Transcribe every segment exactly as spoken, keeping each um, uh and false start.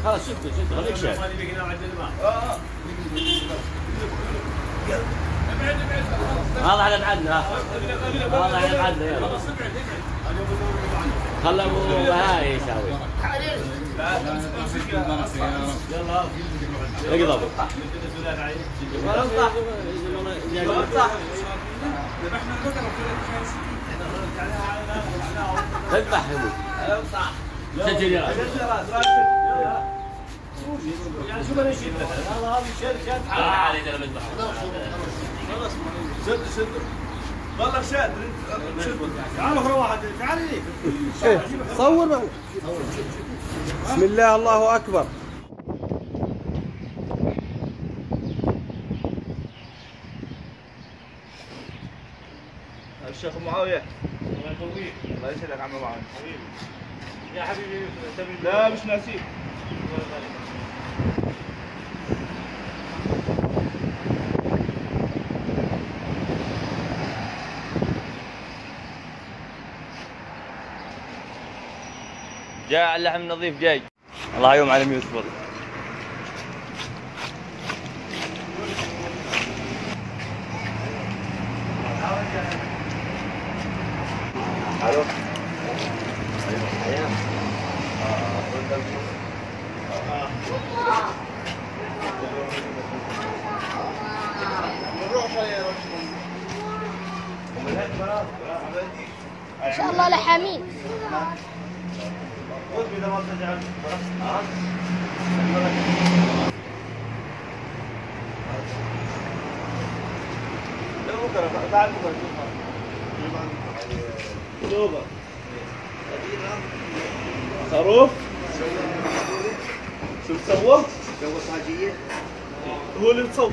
خلاص شفته شفته خليك شايف. هذا على بعدنا هذا على بعدنا يلا. خلى ابو بهاي يساوي. يلا اقضب. اذبح سجل يا يعني شو بدنا نشيل هذا هذا شد شد تعال تعال نذبح خلاص شد شد والله شاد تعال اخر واحد تعال لي صور. بسم الله الله اكبر. الشيخ معاوية الله يقويك. الله يسعدك عم معاوية حبيبي يا حبيبي. لا مش ناسيك. جاء اللحم نظيف جاي. الله يوم على يوسف والله. الو ان شاء الله لحامين. خروف شو سوى؟ سوى صاجية هو اللي مصور.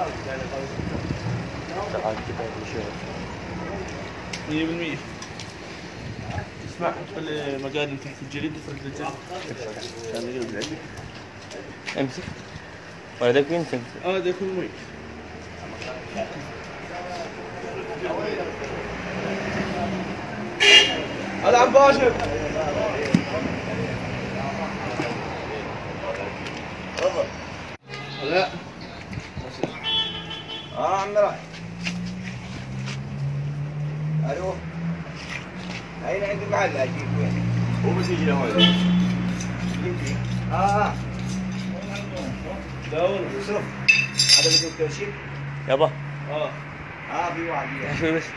مية بالمية. اسمع حط المقادم تحت الجليد وفرد الجلد عشان يقلب العلبة. امسك ولا ذاك وين تمسك؟ اه ذاك المي. هذا عم باشر. لا اه عم راح. الو اين عندك محل اجيب وين؟ هو بس يجي لهون. اه اه لا والله يوسف هذا بدك تمشي؟ يابا اه اه في واحد شوي بس.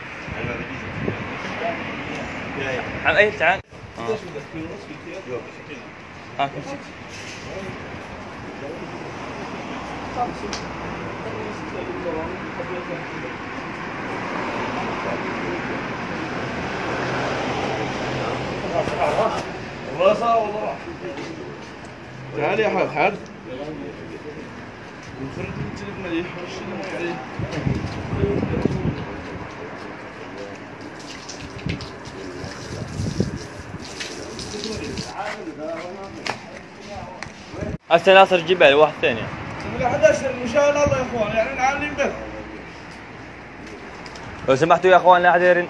عم اي تعال. اه امسك. والله صار والله. تعال يا حال حال. نخرج نجيب مليح وش عليه. هسه ناصر جبل واحد ثاني. من أحد عشر إن شاء الله يا إخوان يعني نعلم به. لو سمحتوا يا اخوان لا احد يرن.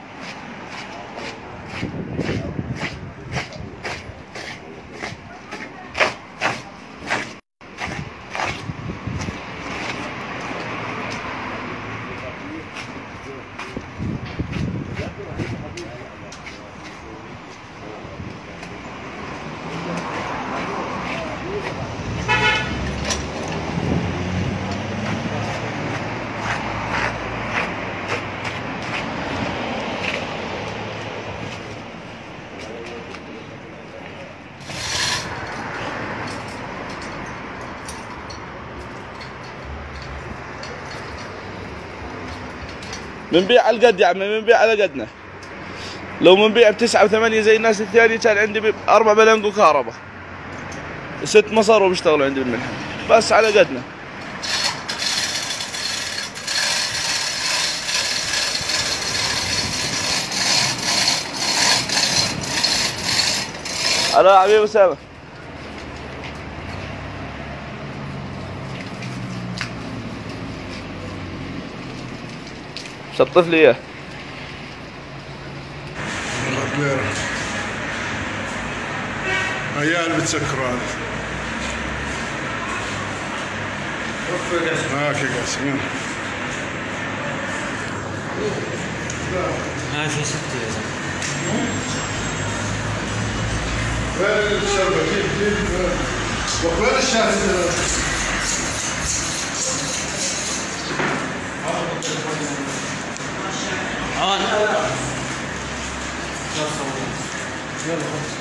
بنبيع على القد يا عمي، بنبيع على قدنا. لو بنبيع بتسعة وثمانية زي الناس الثانية كان عندي بأربع بلنقو كهرباء. ست مصاروا بيشتغلوا عندي بالملحة، بس على قدنا. هلا يا حبيبي أسامة. شطف لي اياه. عيال بتسكر هذا. ماشي قاسم يلا. ما في ستة يا زلمة. وين الشربة؟ كيف كيف وين الشاهد؟ اه لا لا. يلا